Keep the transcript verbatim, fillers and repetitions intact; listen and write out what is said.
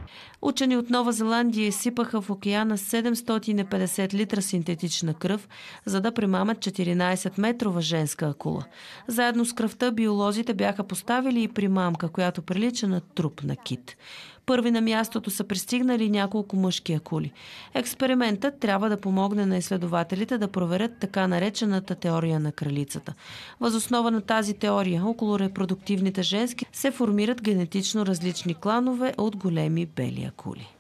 Учени от Нова Зеландия изсипаха в океана седемстотин и петдесет литра синтетична кръв, за да примамат четиринадесетметрова женска акула. Заедно с кръвта биолозите бяха поставили и примамка, която прилича на труп на кит. Първи на мястото са пристигнали няколко мъжки акули. Експериментът трябва да помогне на изследователите да проверят така наречената теория на кралицата. Въз основа на тази теория около репродуктивните женски се формират генетично различни кланове от големи бели акули.